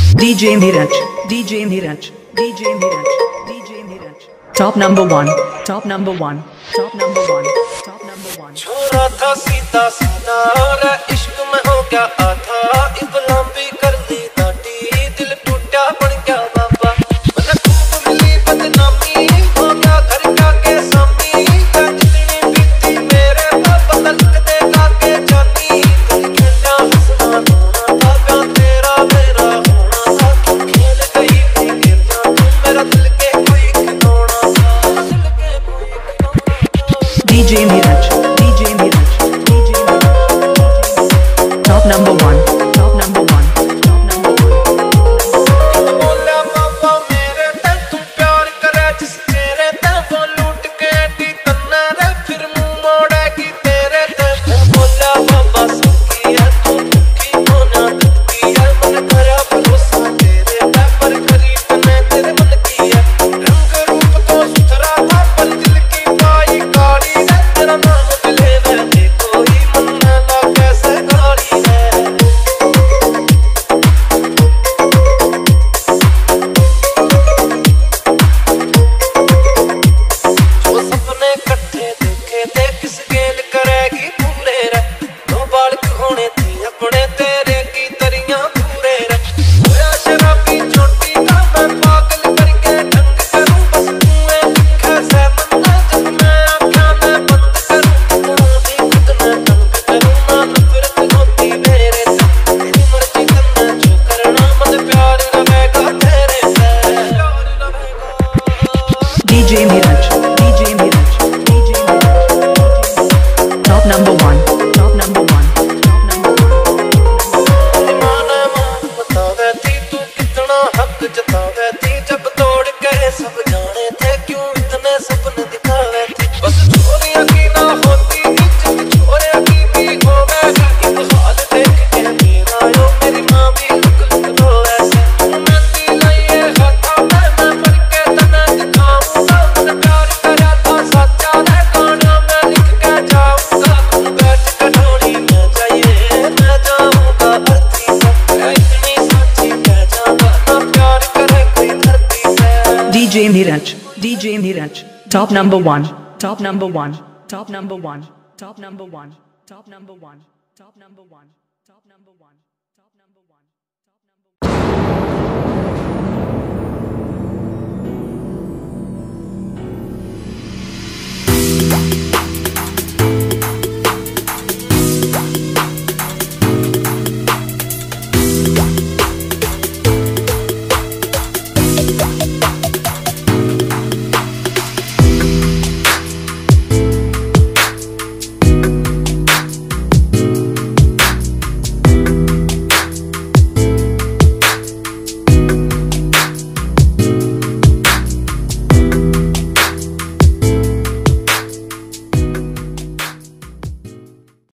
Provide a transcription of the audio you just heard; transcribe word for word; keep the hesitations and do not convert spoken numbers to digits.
D J Neeraj, D J Neeraj, D J Neeraj, D J Neeraj. Top number one, top number one, top number one, top number one. छोरा था सीधा सीधा और इश्क में हो गया आधा, इब्लाम भी कर दी दाटी, दिल टूटा बन गया बाबा। मैंने खूब मिली बदनामी, हो गया घर का के सामी, जितनी बीती मेरे पापा तलक देगा के जानी, दिल खेला हंसना रोना था, प्यार तेरा मेरा होना था, क्यों खेल गई थी गेंदा तू मेरा दिल के कोई खिलौना था, दिल के कोई खिलौना था। D J Neeraj, D J Neeraj, D J Neeraj. Top number one, top number one, top number one. बोला बाबा मेरे ते तू प्यार करे जिस तेरे ते वो लूट के दी तन्ना रे फिर मुंह मोड़ेगी तेरे ते। बोला बाबा सुखी है तू दुखी होना दुखी है, मन करा भरोसा तेरे पे पर गरीब ने तेरे मन की है। रंग रूप तो सुथरा था पर दिल की पाई काली है, तेरा नाम दिले में देखो ही मन में ला कैसे गाली है। जो सपने इकट्ठे देखे थे किस गेल करेगी पूरे रे, दो बालक होने थे अपने तेरे की दरियां पूरे रे। होया शराबी छोटी का मैं पागल करके ढंग करूं, बस कुएं लिखे से बंदा जब मैं आँखें मैं बंद करूं, कहाँ भी खुद न तंग करूं, ना नफरत होती मेरे से, तेरी मर्जी करना जो करना, मुझे प्यार रहेगा तेरे से, प्यार रहेगा। D J Neeraj, D J Neeraj, D J Neeraj. Top number one, top number one, top number one. माने मान बतावे थी तू कितना हक जतावे थी, जब तोड़ के सब जाने थे क्यों इतने सपने दिखावे थे। बस छोरियां की ना होती इज्जत छोरियां की भी होवेगी, ये हाल देख के मेरा यो मेरी माँ भी लुक लुक रोवे से। मेहंदी लाइए हाथों में मैं भर के तने दिखाऊंगा, मैंने प्यार करा था सच्चा रे गाना मैं लिख के जाऊंगा, तुम बैठ के ढोली में जाइए मैं जाऊंगा अर्थी से, मैं इतनी सच्ची कह जाऊंगा ना प्यार करे कोई धरती से। D J Neeraj, D J Neeraj. Top number one, top number one, top number one, top number one, top number one, top number one, top number one, top number one, top number one.